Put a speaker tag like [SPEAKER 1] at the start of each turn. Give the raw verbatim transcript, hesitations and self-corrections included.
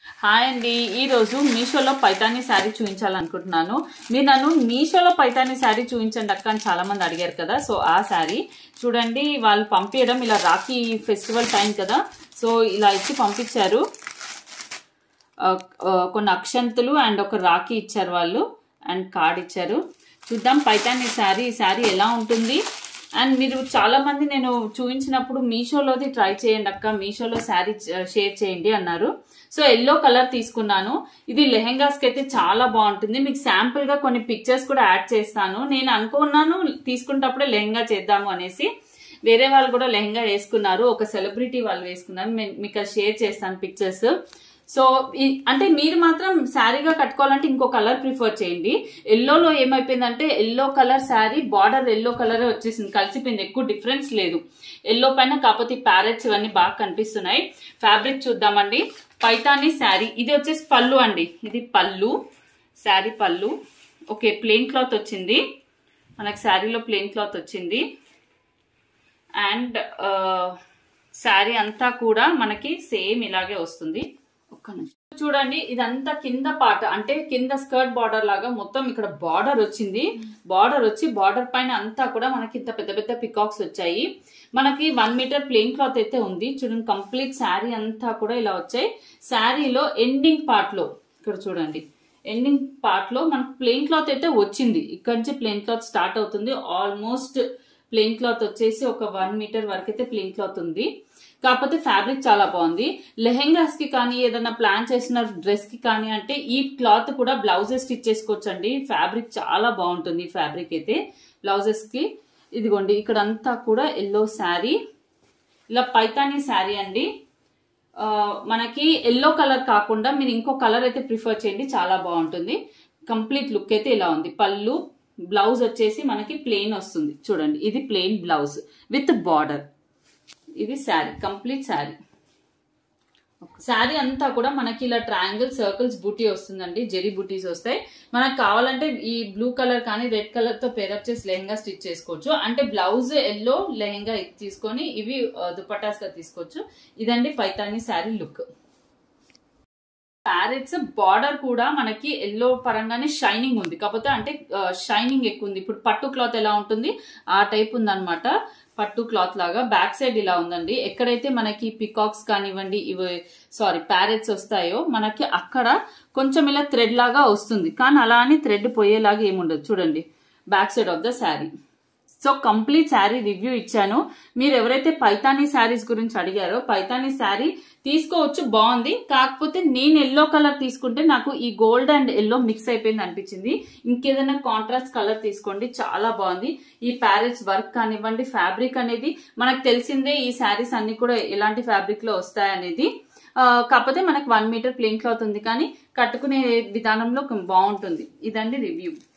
[SPEAKER 1] Hi అండి, ఈరోజు మీషోలో పైతానీ శారీ చూపించాలనుకుంటున్నాను. మీరు నన్ను మీషోలో పైతానీ శారీ చూపించండి అక్క అని చాలా మంది అడిగారు కదా. సో ఆ శారీ చూడండి, వాళ్ళు పంపించడం ఇలా రాఖీ ఫెస్టివల్ టైం కదా, సో ఇలా ఇచ్చి పంపించారు. కొన్ని అక్షంతులు అండ్ ఒక రాఖీ ఇచ్చారు వాళ్ళు, అండ్ కార్డ్ ఇచ్చారు. చూద్దాం పైతానీ శారీ ఈ శారీ ఎలా ఉంటుంది. అండ్ మీరు చాలా మంది నేను చూపించినప్పుడు మీషోలోది ట్రై చేయండి అక్క, మీషోలో శారీ షేర్ చేయండి అన్నారు. సో ఎల్లో కలర్ తీసుకున్నాను. ఇది లెహెంగాస్ కి అయితే చాలా బాగుంటుంది. మీకు శాంపుల్ గా కొన్ని పిక్చర్స్ కూడా యాడ్ చేస్తాను. నేను అనుకున్నాను తీసుకున్నప్పుడే లెహెంగా చేద్దాము అనేసి. వేరే వాళ్ళు కూడా లెహెంగా వేసుకున్నారు, ఒక సెలబ్రిటీ వాళ్ళు వేసుకున్నారు. మీకు షేర్ చేస్తాను పిక్చర్స్. సో అంటే మీరు మాత్రం శారీగా కట్టుకోవాలంటే ఇంకో కలర్ ప్రిఫర్ చేయండి. ఎల్లోలో ఏమైపోయిందంటే yellow colour sari border yellow colour వచ్చేసింది, కలిసిపోయింది, ఎక్కువ డిఫరెన్స్ లేదు ఎల్లో పైన. కాకపోతే ప్యారెట్స్ ఇవన్నీ బాగా కనిపిస్తున్నాయి. ఫ్యాబ్రిక్ చూద్దామండి. పైతానీ శారీ ఇది వచ్చేసి పళ్ళు అండి, ఇది పళ్ళు శారీ పళ్ళు. ఓకే, ప్లెయిన్ క్లాత్ వచ్చింది మనకి, శారీలో ప్లెయిన్ క్లాత్ వచ్చింది. అండ్ శారీ అంతా కూడా మనకి సేమ్ ఇలాగే వస్తుంది. ఒక్క నిమిషం చూడండి, ఇదంతా కింద పాట అంటే కింద స్కర్ట్ బార్డర్ లాగా మొత్తం ఇక్కడ బార్డర్ వచ్చింది. బార్డర్ వచ్చి బార్డర్ పైన అంతా కూడా మనకి ఇంత పెద్ద పెద్ద పికాక్స్ వచ్చాయి. మనకి వన్ మీటర్ ప్లెయిన్ క్లాత్ అయితే ఉంది. చూడండి కంప్లీట్ శారీ అంతా కూడా ఇలా వచ్చాయి. శారీలో ఎండింగ్ పార్ట్ లో ఇక్కడ చూడండి, ఎండింగ్ పార్ట్ లో మనకు ప్లెయిన్ క్లాత్ అయితే వచ్చింది. ఇక్కడ నుంచి ప్లెయిన్ క్లాత్ స్టార్ట్ అవుతుంది. ఆల్మోస్ట్ ప్లెయిన్ క్లాత్ వచ్చేసి ఒక వన్ మీటర్ వరకు అయితే ప్లెయిన్ క్లాత్ ఉంది. కాకపోతే ఫ్యాబ్రిక్ చాలా బాగుంది. లెహెంగాస్ కి కానీ ఏదైనా ప్లాన్ చేసిన డ్రెస్ కి కానీ అంటే ఈ క్లాత్ కూడా బ్లౌజెస్ స్టిచ్ చేసుకోవచ్చు అండి. ఫ్యాబ్రిక్ చాలా బాగుంటుంది. ఫ్యాబ్రిక్ అయితే బ్లౌజెస్ కి ఇదిగోండి ఇక్కడ అంతా కూడా ఎల్లో శారీ, ఇలా పైతానీ శారీ అండి. మనకి ఎల్లో కలర్ కాకుండా మీరు ఇంకో కలర్ అయితే ప్రిఫర్ చేయండి, చాలా బాగుంటుంది. కంప్లీట్ లుక్ అయితే ఇలా ఉంది. పళ్ళు బ్లౌజ్ వచ్చేసి మనకి ప్లెయిన్ వస్తుంది. చూడండి ఇది ప్లెయిన్ బ్లౌజ్ విత్ బార్డర్. ఇది శారీ, కంప్లీట్ శారీ. శారీ అంతా కూడా మనకి ఇలా ట్రయాంగిల్ సర్కిల్స్ బూటీ వస్తుందండి, జెరీ బూటీస్ వస్తాయి. మనకు కావాలంటే ఈ బ్లూ కలర్ కానీ రెడ్ కలర్ తో పేరప్ చేసి లెహంగా స్టిచ్ చేసుకోవచ్చు. అంటే బ్లౌజ్ ఎల్లో, లెహంగా తీసుకొని ఇవి దుపట్టాస్ గా తీసుకోవచ్చు. ఇదండి Paithani sari look. Parrots border కూడా మనకి ఎల్లో పరంగానే షైనింగ్ ఉంది, కాకపోతే అంటే షైనింగ్ ఎక్కువ ఉంది. ఇప్పుడు పట్టు క్లాత్ ఎలా ఉంటుంది ఆ టైప్ ఉందన్నమాట, పట్టు క్లాత్ లాగా. బ్యాక్ సైడ్ ఇలా ఉందండి. ఎక్కడైతే మనకి పికాక్స్ కానివ్వండి ఇవి సారీ ప్యారెట్స్ వస్తాయో మనకి అక్కడ కొంచెం ఇలా థ్రెడ్ లాగా వస్తుంది, కానీ అలా అని థ్రెడ్ పోయేలాగా ఏముండదు. చూడండి back side of the sari. So complete sari review ఇచ్చాను. మీరు ఎవరైతే పైతానీ శారీస్ గురించి అడిగారో పైతానీ శారీ తీసుకోవచ్చు, బాగుంది. కాకపోతే నేను ఎల్లో కలర్ తీసుకుంటే నాకు ఈ గోల్డ్ అండ్ ఎల్లో మిక్స్ అయిపోయింది అనిపించింది. ఇంకేదైనా కాంట్రాస్ట్ కలర్ తీసుకోండి, చాలా బాగుంది. ఈ ప్యారెట్స్ వర్క్ కానివ్వండి, ఫ్యాబ్రిక్ అనేది మనకు తెలిసిందే. ఈ శారీస్ అన్ని కూడా ఎలాంటి ఫ్యాబ్రిక్ లో వస్తాయనేది. కాకపోతే మనకు వన్ మీటర్ ప్లెయిన్ క్లాత్ ఉంది, కానీ కట్టుకునే విధానంలో బాగుంటుంది. ఇదండి రివ్యూ.